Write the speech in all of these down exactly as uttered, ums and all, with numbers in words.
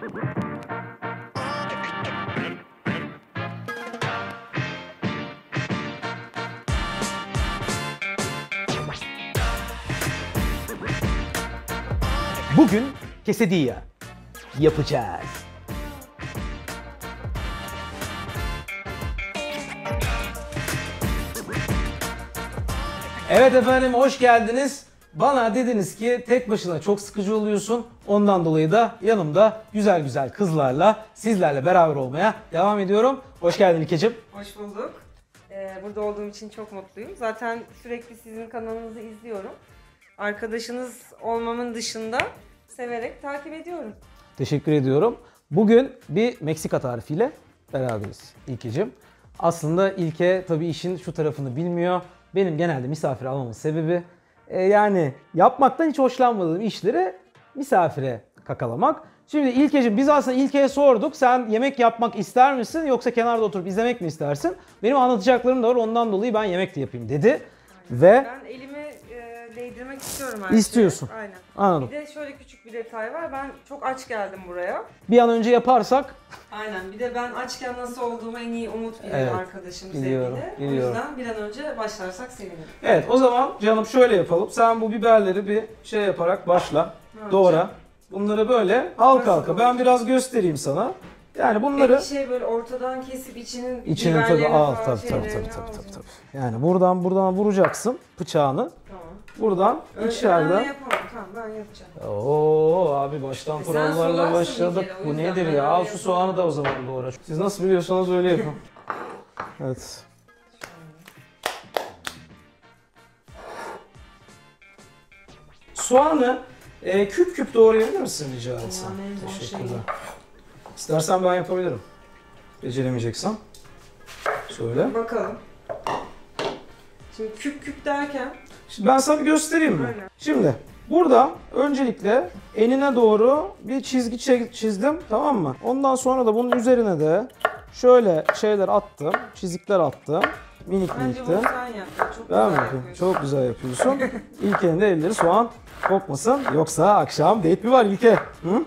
Bugün quesadilla yapacağız. Evet efendim, hoş geldiniz. Bana dediniz ki tek başına çok sıkıcı oluyorsun. Ondan dolayı da yanımda güzel güzel kızlarla, sizlerle beraber olmaya devam ediyorum. Hoş geldin İlkeciğim. Hoş bulduk. Ee, burada olduğum için çok mutluyum. Zaten sürekli sizin kanalınızı izliyorum. Arkadaşınız olmamın dışında severek takip ediyorum. Teşekkür ediyorum. Bugün bir Meksika tarifiyle beraberiz İlkeciğim. Aslında İlke tabii işin şu tarafını bilmiyor. Benim genelde misafir almamın sebebi e, yani yapmaktan hiç hoşlanmadığım işleri misafire kakalamak. Şimdi İlkeciğim, biz aslında İlke'ye sorduk. Sen yemek yapmak ister misin yoksa kenarda oturup izlemek mi istersin? Benim anlatacaklarım da var, ondan dolayı ben yemek de yapayım dedi. Ve ben elimi e, değdirmek istiyorum her İstiyorsun. şeye. Aynen. Anladım. Bir de şöyle küçük bir detay var. Ben çok aç geldim buraya. Bir an önce yaparsak. Aynen. Bir de ben açken nasıl olduğumu en iyi Umut bilir, Evet, arkadaşım biliyorum, sevgili. biliyorum. O yüzden bir an önce başlarsak sevinirim. Evet, o zaman canım şöyle yapalım. Sen bu biberleri bir şey yaparak başla. Doğra. Bunları böyle halka halka. Ben biraz göstereyim sana. Yani bunları Peki şey böyle ortadan kesip içinin içinin tabii biberlerini al falan, tabii tabii tabii şeylerini tabii alacağım. tabii tabii. Yani buradan buradan vuracaksın bıçağını. Tamam. Buradan Ö- içeriden. Ben yapamam. Tamam, ben yapacağım. Oo abi, baştan E sen kurallarla solarsın başladık. bir kere, o Bu yüzden nedir ben ya? Al öyle şu soğanı da o zaman doğra. Siz nasıl biliyorsanız öyle yapın. Evet. Soğanı e, küp küp doğrayabilir misin rica etsem? Dünyanın en zor Teşekkürler. şeyi. İstersen ben yapabilirim. Beceremeyeceksen söyle. Bakalım. Şimdi küp küp derken Şimdi ben sana bir göstereyim mi? Aynen. Şimdi burada öncelikle enine doğru bir çizgi çe- çizdim, tamam mı? Ondan sonra da bunun üzerine de şöyle şeyler attım, çizikler attım. Minik bence minikti. bunu sen yap. Çok Ben mi güzel yapayım? yapıyorsun. Çok güzel yapıyorsun. İlke'nin de elleri soğan kokmasın. Yoksa akşam date mi var İlke? Hı?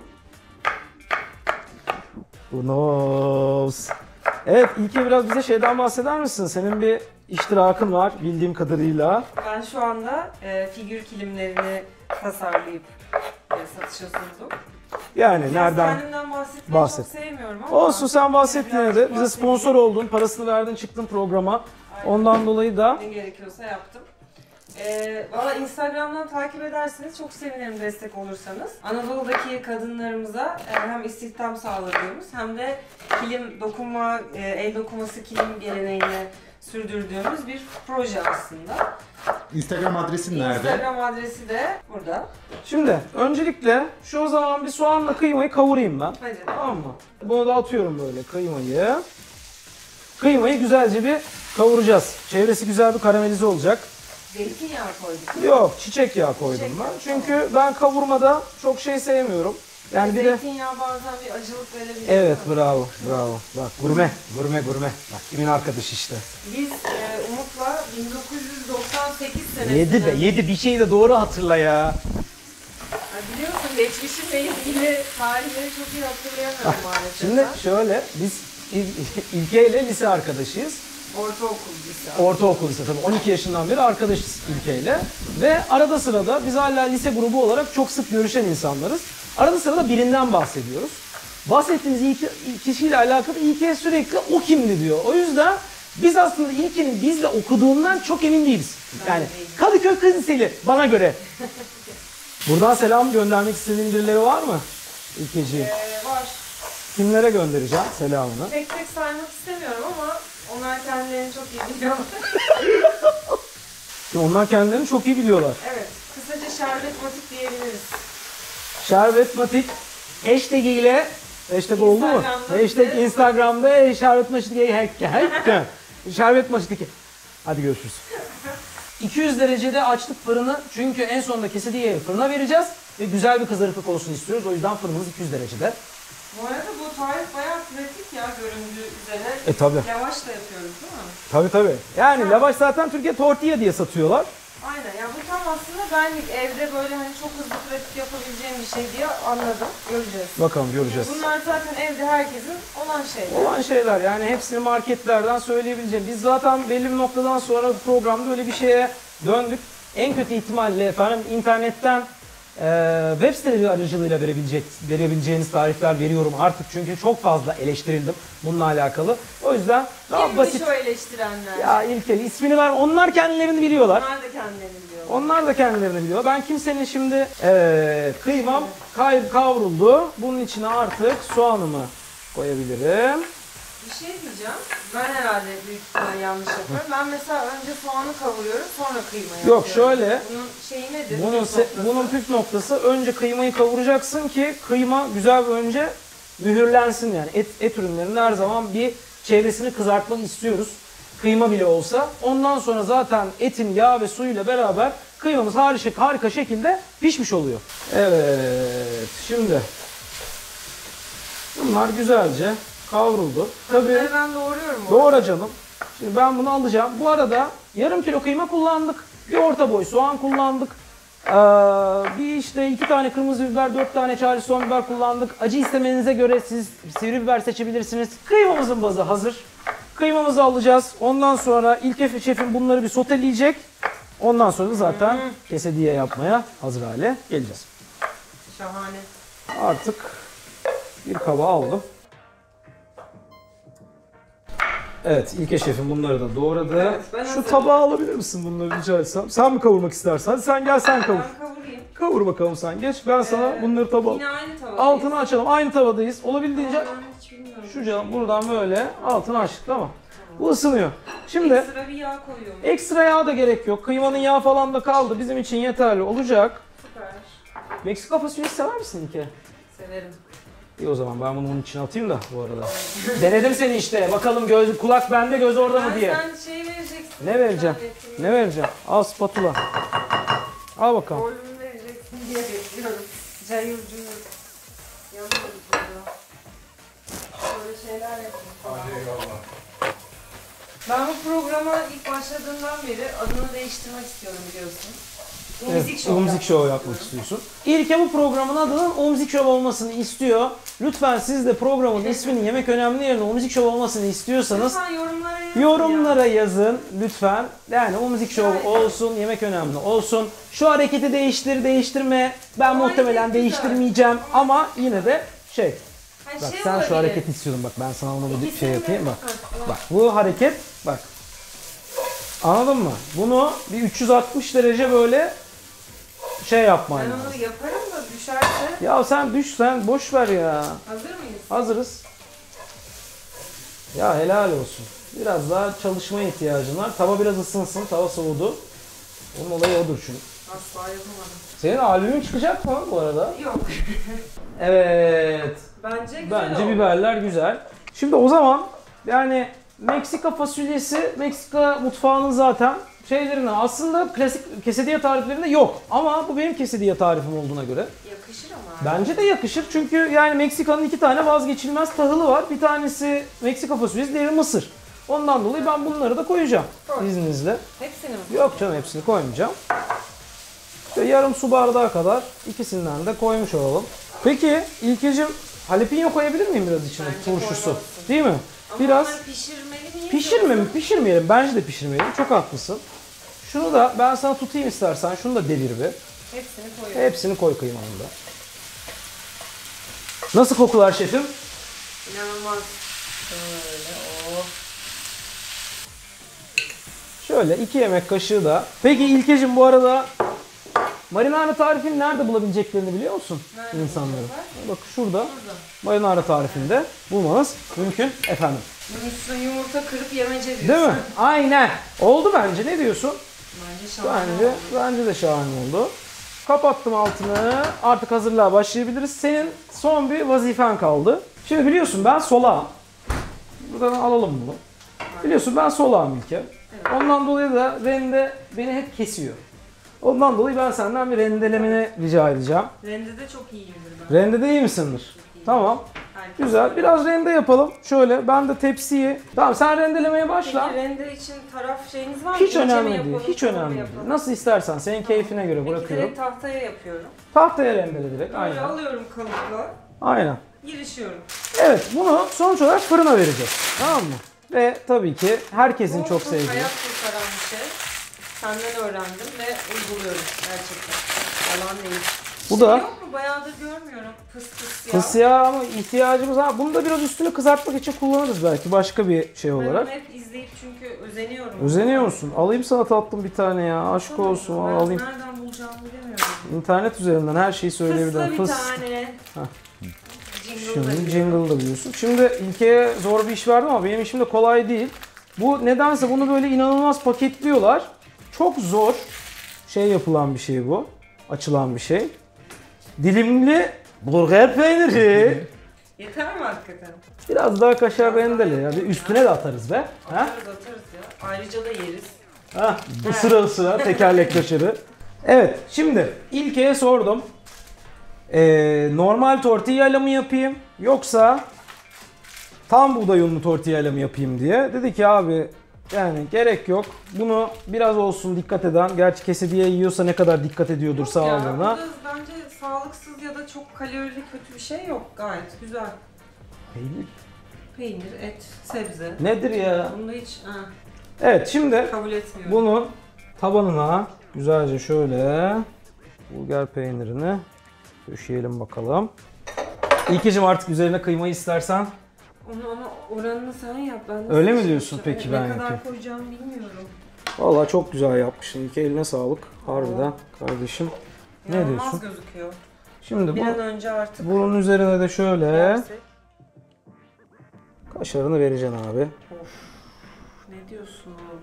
Who knows? Evet İlke, biraz bize şeyden bahseder misin? Senin bir iştirakın var bildiğim kadarıyla. Ben şu anda e, figür kilimlerini tasarlayıp e, satışa sundum. Yani Biraz nereden? kendimden bahsetmeyi Bahset. çok sevmiyorum ama. Olsun, sen bahset yine Biraz de. Bize bahsedeyim. sponsor oldun, parasını verdin, çıktın programa. Aynen. Ondan dolayı da Ne gerekiyorsa yaptım. Ee, Valla Instagram'dan takip ederseniz çok sevinirim, destek olursanız. Anadolu'daki kadınlarımıza e, hem istihdam sağladığımız hem de kilim dokunma, e, el dokuması kilim geleneğini sürdürdüğümüz bir proje aslında. Instagram adresin nerede? Instagram adresi de burada. şimdi öncelikle şu o zaman bir soğanla kıymayı kavurayım ben. Hadi. Tamam mı? Bunu da atıyorum böyle kıymayı. Kıymayı güzelce bir kavuracağız. Çevresi güzel bir karamelize olacak. Zeytinyağı koyduk. Yok, çiçek yağı koydum Çiçek ben. yağı, Çünkü ben kavurmada çok şey sevmiyorum. Yani bir de Zeytinyağı bazen bir acılık verebilir. evet, bravo, bravo. Bak gurme, gurme, gurme. Bak kimin arkadaşı işte. Biz e, Umut'la bin dokuz yüz doksan sekiz senesinde... Yedi be, yedi bir şeyi de doğru hatırla ya. Ya biliyorsun, geçmişimle ilgili tarihleri çok iyi hatırlayamıyorum maalesef. Şimdi ben. şöyle, biz İl- İlke ile lise arkadaşıyız. Ortaokul lise. Ortaokul lise tabii, on iki yaşından beri arkadaşız İlke ile. Ve arada sırada biz hala lise grubu olarak çok sık görüşen insanlarız. Arada sırada birinden bahsediyoruz. Bahsettiğimiz İlke, kişiyle alakalı İlke sürekli o kimdi diyor. O yüzden biz aslında İlke'nin bizle okuduğundan çok emin değiliz. Yani Kadıköy Kız Liseli bana göre. Buradan selam göndermek istediğin birileri var mı İlkeciğim? Ee, var. Kimlere göndereceğim selamını? Tek tek saymak istemiyorum ama onlar kendilerini çok iyi biliyorlar. Onlar kendilerini çok iyi biliyorlar. Evet. Kısaca şerbet matik diyebiliriz. Şerbet Matik hashtag ile hashtag oldu mu? Instagram'da Hashtag bize- Instagram'da Şerbet Matik Şerbet Matik. Hadi görüşürüz. iki yüz derecede açtık fırını çünkü en sonunda quesadilla'yı fırına vereceğiz ve güzel bir kızarıklık olsun istiyoruz. O yüzden fırınımız iki yüz derecede. Bu arada bu tarif bayağı pratik ya, göründüğü üzere. E tabi. Lavaş da yapıyoruz değil mi? Tabii tabii. Yani lavaş zaten Türkiye tortilla diye satıyorlar. Aynen ya, bu tam aslında benlik, evde böyle hani çok hızlı pratik yapabileceğim bir şey diye anladım. Göreceğiz. Bakalım göreceğiz. Bunlar zaten evde herkesin olan şeyler. Olan şeyler yani, hepsini marketlerden söyleyebileceğim. Biz zaten belli bir noktadan sonra bu programda öyle bir şeye döndük. En kötü ihtimalle efendim internetten e, web siteleri aracılığıyla verebilecek, verebileceğiniz tarifler veriyorum artık, çünkü çok fazla eleştirildim bununla alakalı. O yüzden daha Kimmiş basit. o eleştirenler? Ya İlker, ismini ver. Onlar kendilerini biliyorlar. Onlar da kendilerini biliyorlar. Onlar da kendilerini biliyor. Ben kimsenin şimdi e, kıymam kay, kavruldu. Bunun içine artık soğanımı koyabilirim. Bir şey diyeceğim. Ben herhalde büyük ihtimalle yanlış yapıyorum. Ben mesela önce soğanı kavuruyorum, sonra kıymayı Yok, atıyorum. şöyle. Bunun şeyi nedir? Bunun, Püf se- noktası? bunun püf noktası, önce kıymayı kavuracaksın ki kıyma güzel bir önce mühürlensin yani. Et, et ürünlerinde her zaman bir çevresini kızartmak istiyoruz. Kıyma bile olsa. Ondan sonra zaten etin yağ ve suyuyla beraber kıymamız harika, harika şekilde pişmiş oluyor. Evet, şimdi bunlar güzelce kavruldu. Tabii. Bunları ben doğruyorum bu Doğru canım. Şimdi ben bunu alacağım. Bu arada yarım kilo kıyma kullandık. Bir orta boy soğan kullandık. Ee, bir işte iki tane kırmızı biber, dört tane charleston biber kullandık. Acı istemenize göre siz sivri biber seçebilirsiniz. Kıymamızın bazı hazır. Kıymamızı alacağız. Ondan sonra İlker şefim bunları bir soteleyecek. Ondan sonra da zaten kesediye yapmaya hazır hale geleceğiz. Şahane. Artık bir kaba aldım. Evet, İlker şefim bunları da doğradı. Evet, ben Şu hazırım. tabağı alabilir misin bunları rica etsem? Sen mi kavurmak istersen? Hadi sen gel, sen kavur. Ben kavurayım. Kavur bakalım sen, geç. Ben sana Ee, bunları tabağa... Yine aynı tavadayız. Altını açalım. Aynı tavadayız. Olabildiğince Ben hiç bilmiyorum. şu canım buradan böyle altını açtık, tamam. Bu ısınıyor. Şimdi Ekstra bir yağ koyuyorum. ekstra yağ da gerek yok. Kıymanın yağı falan da kaldı. Bizim için yeterli olacak. Süper. Meksika fasulyesi sever misin İlker? Severim. İyi, o zaman ben bunu onun içine atayım da bu arada. Denedim seni işte. Bakalım göz, kulak bende, göz orada mı Ben diye. sen şey vereceksin. Ne vereceğim? Ben getireyim. Ne vereceğim? Al spatula. Al bakalım. Rolümü vereceksin diye bekliyorum. Cayır cayır. Yanıyoruz burada. Böyle şeyler yapayım falan. Ben bu programa ilk başladığımdan beri adını değiştirmek istiyorum, biliyorsun. Umzik Evet, Show Umzik yapmak Show yapmak istiyorum. istiyorsun. İlke bu programın adının Umzik Show olmasını istiyor. Lütfen siz de programın isminin Yemek Önemli yerine Umzik Show olmasını istiyorsanız Lütfen yorumlara yazın yorumlara ya. yazın lütfen. Yani Umzik Show Yani. olsun, Yemek Önemli olsun. Şu hareketi değiştir, değiştirme. Ben Hareket muhtemelen güzel. değiştirmeyeceğim ama yine de şey. Ha, Bak şey sen olabilir. şu hareketi istiyordun, bak ben sana onu bir İkisini şey de- yapayım bak. Ha, tamam. Bak bu hareket, bak. Anladın mı? Bunu bir üç yüz altmış derece böyle şey yapman Ben lazım. onu yaparım da düşerse. Ya sen düş, sen boş ver ya. Hazır mıyız? Hazırız. Ya helal olsun. Biraz daha çalışmaya ihtiyacın var. Tava biraz ısınsın. Tava soğudu. Onun olayı odur çünkü. Asla yapamadım. Senin albümün çıkacak mı bu arada? Yok. Evet. Bence güzel Bence oldu. biberler güzel. Şimdi o zaman yani Meksika fasulyesi, Meksika mutfağının zaten şeylerine aslında klasik quesadilla tariflerinde yok. Ama bu benim quesadilla tarifim olduğuna göre Yakışır ama. bence de yakışır. Çünkü yani Meksika'nın iki tane vazgeçilmez tahılı var. Bir tanesi Meksika fasulyesi, diğeri mısır. Ondan dolayı ben bunları da koyacağım Koy. izninizle. Hepsini mi? Yok canım, hepsini koymayacağım. İşte yarım su bardağı kadar ikisinden de koymuş olalım. Peki İlkeciğim, jalapeno koyabilir miyim biraz içine? Bence Turşusu. koymalısın. Değil mi? Ama Biraz onları pişirmeli miyiz? pişirme mi? yoksa- Pişirmeyelim. Bence de pişirmeyelim. Çok haklısın. Şunu da ben sana tutayım istersen. Şunu da devir bir. Hepsini koyuyorum. Hepsini koy kıymanın da. Nasıl kokular şefim? İnanılmaz. Böyle o. Şöyle iki yemek kaşığı da. Peki İlkeciğim, bu arada marinara tarifini nerede bulabileceklerini biliyor musun Nerede insanların? bulacaklar? Bak şurada Burada. marinara tarifinde bulmanız mümkün efendim. Bunun üstüne yumurta kırıp yemece diyorsun. Değil mi? Aynen. Oldu bence. Ne diyorsun? Bence şahane Bence, oldu. bence de şahane oldu. Kapattım altını. Artık hazırlığa başlayabiliriz. Senin son bir vazifen kaldı. Şimdi biliyorsun ben solağım. Buradan alalım bunu. Biliyorsun ben solağım İlker. Ondan dolayı da rende beni hep kesiyor. Ondan dolayı ben senden bir rendelemeni rica edeceğim. Rendede çok iyiyimdir ben. Rendede iyi misindir? Tamam. Her Herkes Güzel. öyle. Biraz rende yapalım. Şöyle ben de tepsiyi... Tamam sen rendelemeye başla. Peki rende için taraf şeyiniz var mı? Hiç İnce mi önemli değil. yapalım, Hiç kalın mı önemli değil. yapalım? Nasıl istersen senin keyfine göre Peki bırakıyorum. direkt tahtaya yapıyorum. Tahtaya rendele direkt. Böyle Aynen. alıyorum kalıpla. Aynen. Girişiyorum. Evet bunu sonuç olarak fırına vereceğiz. Tamam mı? Ve tabii ki herkesin Bu çok çok sevdiği. hayat kurtaran bir şey. Senden öğrendim ve uyguluyorum gerçekten. Yalan değil. Bu Şey da- yok mu? Bayağıdır görmüyorum. Fıs fıs ya. Fıs yağı ama ihtiyacımız var. Bunu da biraz üstünü kızartmak için kullanırız belki başka bir şey Ben onu olarak. hep izleyip çünkü özeniyorum. Özeniyor musun? Alayım sana tatlım bir tane ya. Aşk Tamam, olsun ben alayım. nereden bulacağımı bilemiyorum. İnternet üzerinden her şeyi Fısla söyleyebilirim. bir Fıs. tane. Hah. Jingle Şimdi da biliyorum. jingle da biliyorsun. Şimdi İlke'ye zor bir iş verdim ama benim işim de kolay değil. Bu nedense bunu böyle inanılmaz paketliyorlar. Çok zor şey yapılan bir şey bu. Açılan bir şey. Dilimli burger peyniri. Yeter mi hakikaten? Biraz daha kaşar rendele ya. Bir üstüne de atarız be. Ha? Atarız atarız ya. Ayrıca da yeriz. Ha, ısıra ısıra tekerlek kaşarı. Evet, şimdi İlke'ye sordum. Ee, normal tortilla mı yapayım yoksa tam buğday unlu tortilla mı yapayım diye. Dedi ki abi yani gerek yok. Bunu biraz olsun dikkat eden. Gerçi kesediye yiyorsa ne kadar dikkat ediyordur Yok ya, sağlığına. burada bence sağlıksız ya da çok kalorili kötü bir şey yok. Gayet güzel. Peynir. Peynir, et, sebze. Nedir ya? Bunu da hiç ha, Evet şimdi kabul etmiyorum. bunun tabanına güzelce şöyle bulgar peynirini döşeyelim bakalım. İlkeciğim artık üzerine kıymayı istersen. Onu ama oranını sen yap. Ben nasıl Öyle mi yapacağım? diyorsun peki, ben Ne kadar yapayım? koyacağımı bilmiyorum. Vallahi çok güzel yapmışsın. İlke eline sağlık. Harbiden kardeşim. Ne İnanılmaz diyorsun? gözüküyor. Şimdi Bir bu, an önce artık bunun üzerine de şöyle yersek. kaşarını vereceksin abi. Of. Ne diyorsun oğlum?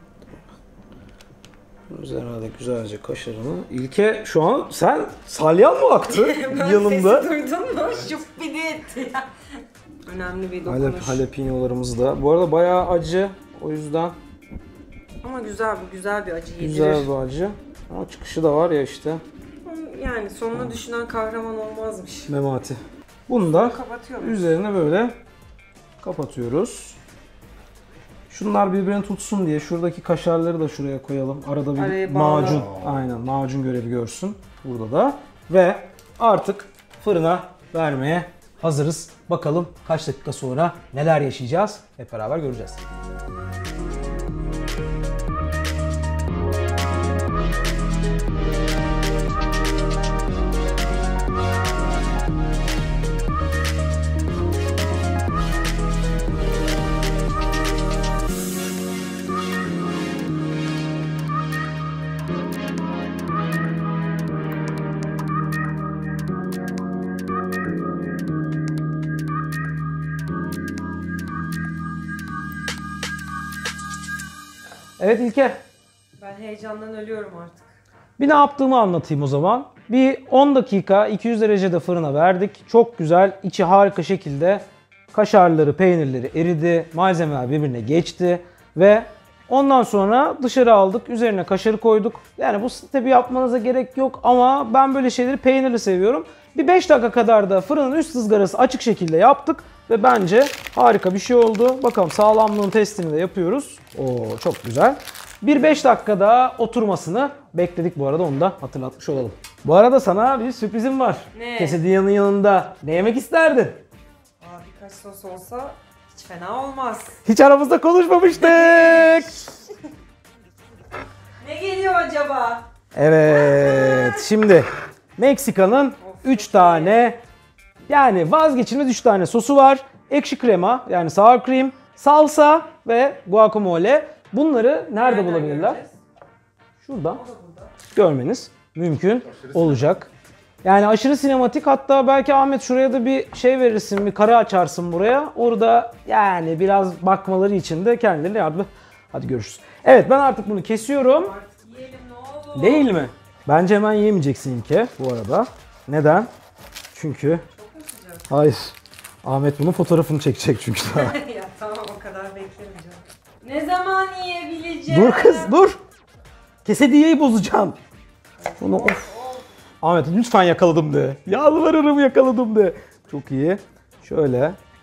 Bunun üzerine de güzelce kaşarını. İlke şu an sen salyan mı aktı Ben yanımda? sesi duydun mu? Şup bir de etti ya. Önemli bir Halep, dokunuş. jalapenolarımız da. Bu arada bayağı acı. O yüzden Ama güzel bu güzel bir acı yedirir. güzel bir acı. Ama çıkışı da var ya işte. Yani sonunu düşünen kahraman olmazmış. Memati. Bunu da Kapatıyorum. üzerine böyle kapatıyoruz. Şunlar birbirini tutsun diye şuradaki kaşarları da şuraya koyalım. Arada bir Araya bağla. macun, aynen macun görevi görsün burada da. Ve artık fırına vermeye hazırız. Bakalım kaç dakika sonra neler yaşayacağız hep beraber göreceğiz. Evet İlke. Ben heyecandan ölüyorum artık. Bir ne yaptığımı anlatayım o zaman. Bir on dakika iki yüz derecede fırına verdik. Çok güzel, içi harika şekilde kaşarları, peynirleri eridi. Malzemeler birbirine geçti. Ve ondan sonra dışarı aldık. Üzerine kaşarı koyduk. Yani bu stepi yapmanıza gerek yok ama ben böyle şeyleri peynirli seviyorum. Bir beş dakika kadar da fırının üst ızgarası açık şekilde yaptık. Ve bence harika bir şey oldu. Bakalım sağlamlığın testini de yapıyoruz. Oo çok güzel. Bir beş dakikada oturmasını bekledik bu arada, onu da hatırlatmış olalım. Bu arada sana bir sürprizim var. Ne? Quesadilla'nın yanında ne yemek isterdin? Aa, birkaç sos olsa hiç fena olmaz. Hiç aramızda konuşmamıştık. Ne geliyor acaba? Evet, şimdi Meksika'nın üç tane, yani vazgeçilmez üç tane sosu var. Ekşi krema yani sour cream, salsa ve guacamole. Bunları nerede bulabilirler? göreceğiz? Şuradan O da burada. görmeniz mümkün olacak. Yani aşırı sinematik, hatta belki Ahmet şuraya da bir şey verirsin, bir kare açarsın buraya. Orada yani biraz bakmaları için de kendilerine yardım. Hadi görüşürüz. Evet ben artık bunu kesiyorum. Artık yiyelim ne olur. Değil mi? Bence hemen yemeyeceksin İlke bu arada. Neden? Çünkü... Çok mu sıcak? Hayır. Ahmet bunun fotoğrafını çekecek çünkü daha. Ya tamam o kadar beklemeyeceğim. Ne zaman yiyebileceğim? Dur kız dur. Quesadilla'yı bozacağım. Bunu of. Of. Ahmet lütfen yakaladım de. Yalvarırım yakaladım de. Çok iyi. Şöyle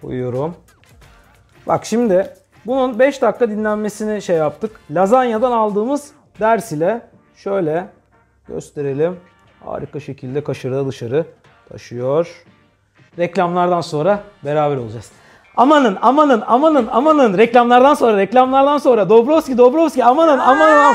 koyuyorum. Bak şimdi bunun beş dakika dinlenmesini şey yaptık. Lazanyadan aldığımız ders ile şöyle gösterelim. Harika şekilde kaşığı dışarı taşıyor. Reklamlardan sonra beraber olacağız. Amanın, amanın, amanın, amanın. Reklamlardan sonra, reklamlardan sonra. Dobrovski, Dobrovski, amanın, amanın. amanın.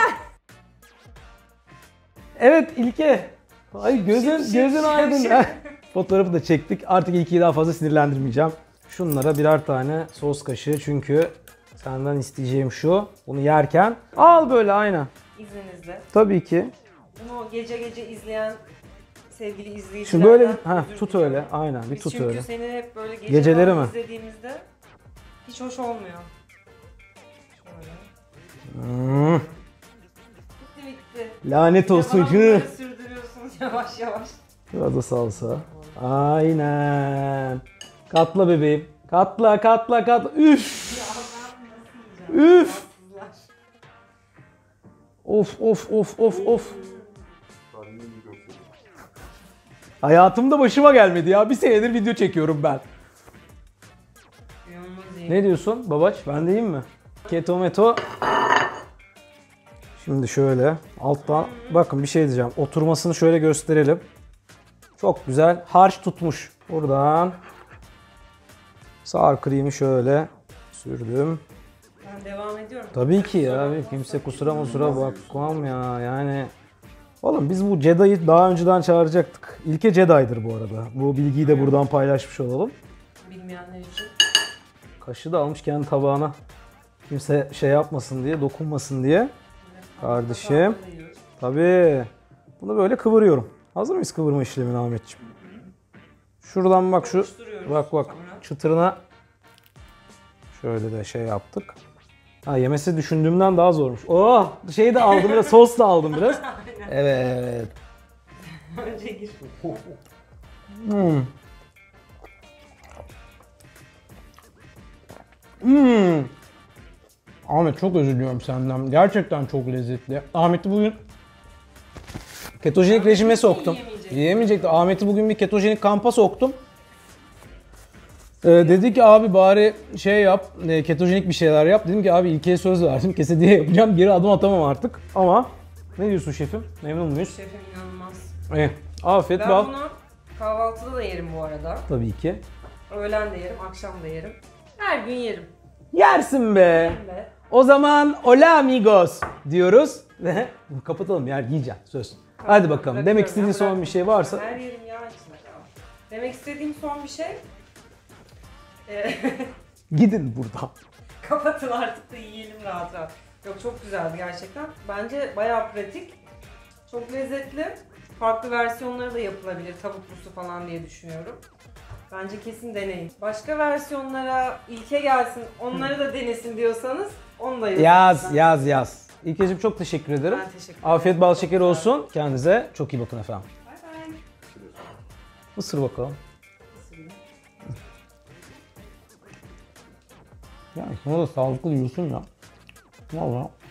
Evet İlke. Ay gözün, Şıp, gözün şıp, aydın. şıp, şıp. Fotoğrafı da çektik. Artık İlke'yi daha fazla sinirlendirmeyeceğim. Şunlara birer tane sos kaşığı çünkü senden isteyeceğim şu. Bunu yerken al böyle aynen. İzninizle. Tabii ki. Bunu gece gece izleyen sevgili izleyicilerden Şimdi böyle bir- ha, özür tut diliyorum. öyle. Aynen bir Biz tut çünkü öyle. seni hep böyle gece Geceleri falan mi? izlediğimizde hiç hoş olmuyor. Şöyle. Hmm, Bitti bitti. lanet olsun Bana şunu. bunları sürdürüyorsunuz yavaş yavaş. Biraz da salsa. Aynen. Katla bebeğim. Katla katla katla. Üf. Ya ben nasıl yiyeceğim? Üf. Rahatsızlar. Of of of of of. Hayatımda başıma gelmedi ya. Bir senedir video çekiyorum ben. İnanılmaz iyi. Ne diyorsun babaç? Ben deyim mi? Keto meto. Şimdi şöyle alttan bakın bir şey diyeceğim. Oturmasını şöyle gösterelim. Çok güzel harç tutmuş. Buradan sour cream'i şöyle sürdüm. Ben devam ediyorum. Tabii ki ya. Kimse kusura musura bakmam ya. Yani oğlum biz bu Jedi'yi daha önceden çağıracaktık. İlke Jedi'dir bu arada. Bu bilgiyi de buradan paylaşmış olalım. Bilmeyenler için. Kaşı da almış kendi tabağına. Kimse şey yapmasın diye, dokunmasın diye. Kardeşim. Hataları da yiyoruz. Tabii. Bunu böyle kıvırıyorum. Hazır mıyız kıvırma işlemine Ahmetciğim? Şuradan bak şu. Karıştırıyoruz Bak bak. sonra. Çıtırına şöyle de şey yaptık. Ha yemesi düşündüğümden daha zormuş. Oh! Şeyi de aldım biraz. Sos da aldım biraz. Evet. Önce gir. Hmm. Hmm. Ahmet çok özür diliyorum senden. Gerçekten çok lezzetli. Ahmet'i bugün ketojenik rejime soktum. Yiyemeyecek. Yiyemeyecekti. Ahmet'i bugün bir ketojenik kampa soktum. Ee, dedi ki abi bari şey yap, e, ketojenik bir şeyler yap. Dedim ki abi İlke'ye söz verdim. Kese diye yapacağım. Geri adım atamam artık. Ama ne diyorsun şefim? Memnun muyuz? Şefim inanılmaz. İyi. Afiyet Ben bal. bunu kahvaltıda da yerim bu arada. Tabii ki. Öğlen de yerim, akşam da yerim. Her gün yerim. Yersin be. Ve O zaman hola amigos diyoruz ve kapatalım yer yiyeceğim söz. Hadi bakalım. Bırakıyorum Demek ya, istediğin son bir bırakmıyorum. şey varsa. Her yerim yağ içinde. Demek istediğim son bir şey. Ee, Gidin buradan. Kapatın artık da yiyelim rahat rahat. Yok çok güzeldi gerçekten. Bence bayağı pratik. Çok lezzetli. Farklı versiyonları da yapılabilir tavuklusu falan diye düşünüyorum. Bence kesin deneyin. Başka versiyonlara ilke gelsin, onları da denesin diyorsanız onu da yazın. Yaz yaz yaz. İlkeciğim çok teşekkür ederim. Ben teşekkür ederim. Afiyet bal şeker olsun. Kendinize çok iyi bakın efendim. Bay bay. Isır bakalım. Yani sonra da sağlıklı yiyorsun ya. Valla.